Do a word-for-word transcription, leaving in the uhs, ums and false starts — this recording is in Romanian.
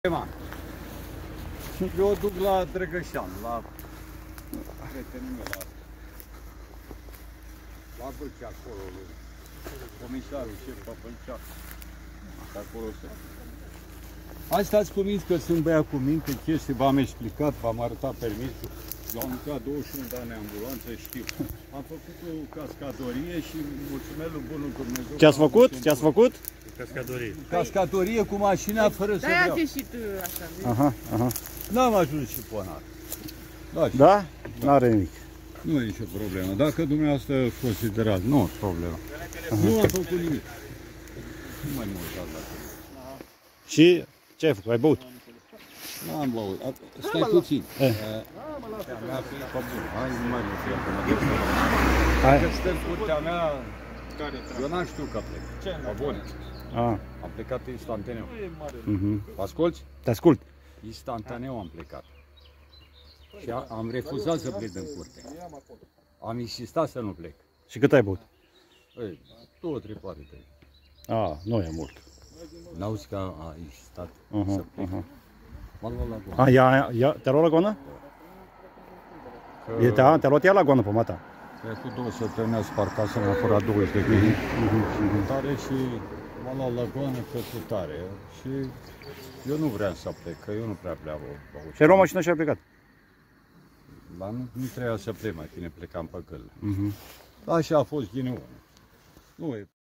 Eu o duc la Drăgășan, la prietenul meu, la, la Vâlcea, acolo, comisarul șef pe Vâlcea, acolo se. Hai stați cuminți că sunt băiat cu minte, chestii, v-am explicat, v-am arătat permisul. Eu am lucrat douăzeci și unu de ani în ambulanță, știu. Am făcut o cascadorie și mulțumesc lui bunul Dumnezeu. Ce ați făcut? Ce ați făcut? Cascadorie. Cascadorie cu mașina fără să vreau. Da, și tu așa. Aha, aha. N-am ajuns și ponar. Da? Da? N-are nimic. Nu e nicio problemă. Dacă dumneavoastră considerați, nu e problemă. Nu am făcut nimic. Nu mai mult la Și ce ai făcut? Ai băut? Nu am băut. Stai puțin. Eh. Mea fiind pe bun. Hai, nu mai mult. Hai. Dacă stă în curtea mea, eu n-am știut că plec. Pe bun. Ah. Am plecat instantaneu. Mhm. Asculți? Te ascult. Instantaneu am plecat. Și a, am refuzat să plec din curte. Am insistat să nu plec. Și cât ai băut? Ei, două, trei, poate trei. Ah, nu e mult. N-auzi că a insistat Uh-huh, să plec. uh-huh. M-a luat la goană. Ah, ia, ia, te-a luat la goană? Că... Te-a te luat ea la goană pe mata. Cred că două săptămâni a spart casa, mi-a furat douăzeci de grădini tare și m-a luat la goană că cu tare. Și eu nu vreau să plec, că eu nu prea vreau. Și ai luat mașina și ai plecat. Dar nu, nu trebuia să plec, mai bine plecam pe gâlă. Mhm. Așa a fost ghinion. Nu e.